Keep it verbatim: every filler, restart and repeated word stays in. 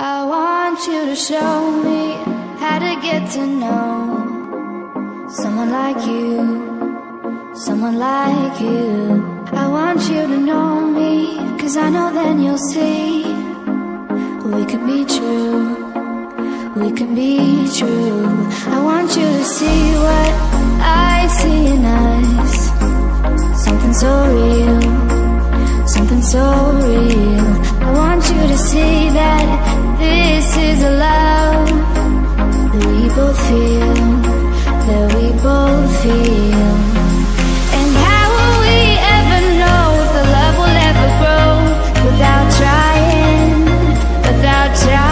I want you to show me how to get to know someone like you, someone like you. I want you to know me, 'cause I know then you'll see we could be true, we can be true. I want you to see what I see in us, something so real, something so real. I want you to see that this is a love that we both feel, that we both feel. And how will we ever know if the love will ever grow without trying, without trying?